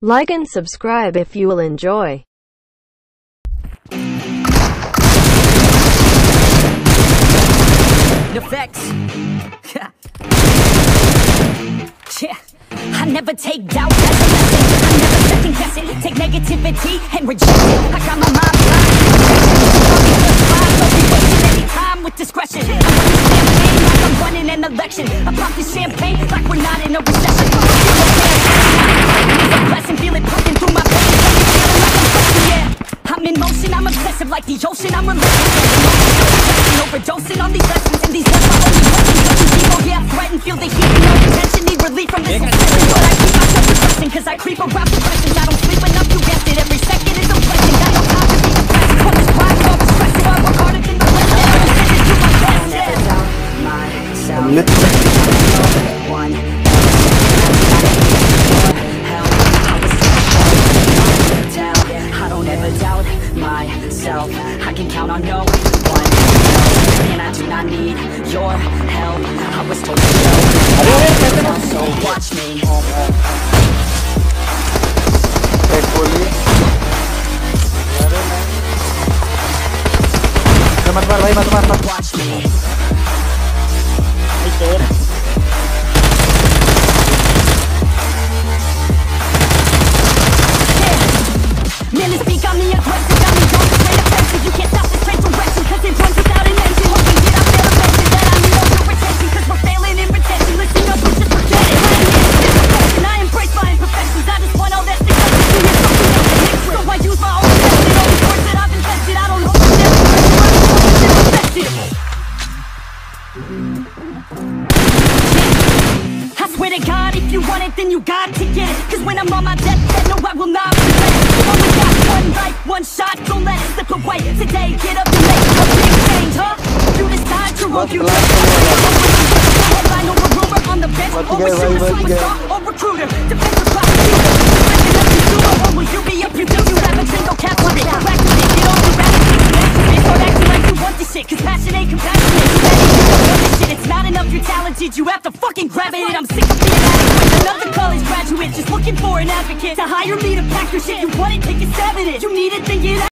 Like and subscribe if you will enjoy. Effects. Yeah. I never take doubt as a lesson. I never second guess it. Take negativity and reject it. I got my mind blind. Don't be wasting any time with discretion. I'm running champagne like I'm running an election. I pop this champagne like we're not in a recession. It's a blessing, feel it pumping through my veins. Feeling like I'm pushing, yeah. I'm in motion, I'm obsessive like the ocean. I'm relentless. Overdosing on these lessons and these words are only working. People, yeah, threaten, feel the heat, no attention, need relief from this obsession. But I keep myself depressing, cause I creep around depressions. I don't sleep enough, you guessed it, every second is a blessing. Got no time to be depressed, want this pride, all the stress, so I work harder than the rest. I understand it to my best, yeah. I never doubt myself, one help, I don't ever doubt myself, I can count on no one else, and I do not need your help. I was told to go, so watch me. Watch me. Man, this beat got me aggressive, got me going straight offensive. You can't stop this train direction, cause it runs without an engine. Hoping did I fail a mention that I need all your attention, cause we're failing in retention. Listen up, we just forget it. I ain't in this profession, I embrace my imperfections. I just want all that success to hear something else to mix with. So I use my own method, all these words that I've invented. I don't know what they're effective. I swear to God, if you want it, then you got to get it. Cause when I'm on my deathbed, no, I will not regret it. You only got one life, one shot, don't let it slip away. Today, get up and make a big change, huh? You decide to roll, you headline over rumor on the bench, over shooter, superstar, or recruiter. Defensive prosecutor, defending up consumer, or will you be a producer? You have a single cap limit, practice it, get on the rapid fix. Start acting like you want this shit, cause passion ain't compassionate. You ready to want this shit, it's not enough you're talented, you have to fucking grab it. I'm sick of being adequate, another college graduate, just looking for an advocate to hire me to pack your shit. You want it, take a stab at it. You need it, then get out.